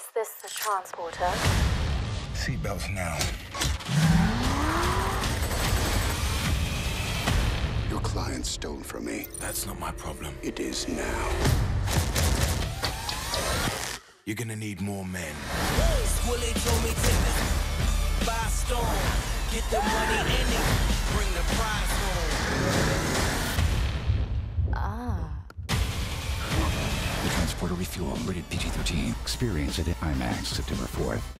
this the transporter? Seatbelts now. Your client stole from me. That's not my problem. It is now. You're gonna need more men. Willie told me take this by storm. Get the money in it, bring the prize home. The Transporter Refueled, rated PG-13. Experience it at IMAX September 4th.